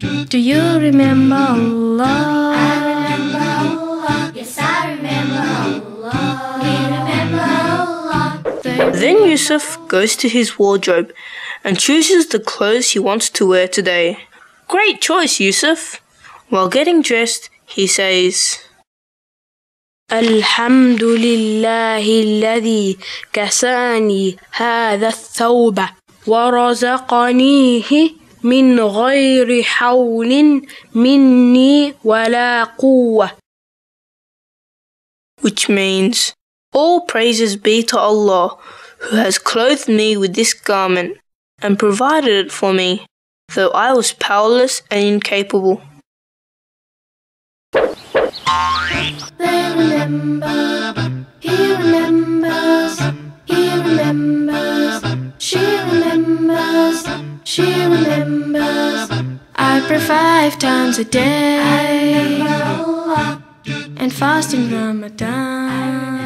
Do you remember Allah? I remember Allah. Yes, I remember Allah. We remember Allah. Then Yusuf goes to his wardrobe and chooses the clothes he wants to wear today. Great choice, Yusuf. While getting dressed, he says, الحمد لله الذي كساني هذا الثوب ورزقنيه من غير حول مني ولا قوة. which means, all praises be to Allah, who has clothed me with this garment and provided it for me, though I was powerless and incapable. They remember, he remembers, he remembers, she remembers, she remembers. I pray 5 times a day I remember Allah. and fast in Ramadan.